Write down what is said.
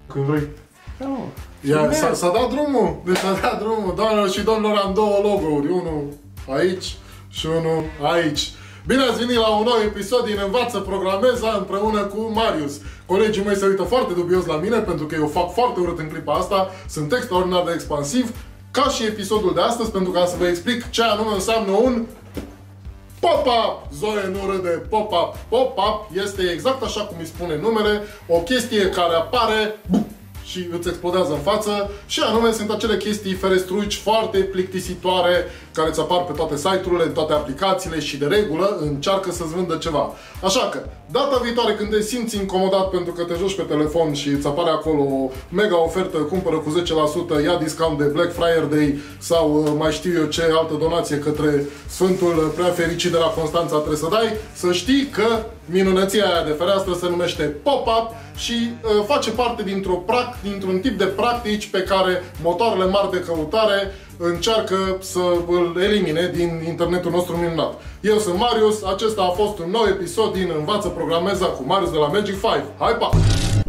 Când vrei. S-a dat drumul. Deci s-a dat drumul. Doamnelor și domnilor, am două logo-uri. Unul aici și unul aici. Bine ați venit la un nou episod din Învață Programeza împreună cu Marius. Colegii mei se uită foarte dubios la mine pentru că eu fac foarte urât în clipa asta. Sunt extraordinar de expansiv. Ca și episodul de astăzi, pentru ca să vă explic ce anume înseamnă un pop-up. Zoe nu râde, pop-up. Pop-up este exact așa cum îi spune numele, o chestie care apare și îți explodează în față și anume sunt acele chestii ferestruici foarte plictisitoare care îți apar pe toate site-urile, în toate aplicațiile și de regulă încearcă să-ți vândă ceva. Așa că, data viitoare când te simți incomodat pentru că te joci pe telefon și îți apare acolo o mega ofertă, cumpără cu 10%, ia discount de Black Friday sau mai știu eu ce altă donație către Sfântul Prea Fericit de la Constanța trebuie să dai, să știi că minunăția aia de fereastră se numește pop-up și face parte dintr-un tip de practici pe care motoarele mari de căutare încearcă să îl elimine din internetul nostru minunat. Eu sunt Marius, acesta a fost un nou episod din Învață Programeza cu Marius de la Magic 5. Hai, pa!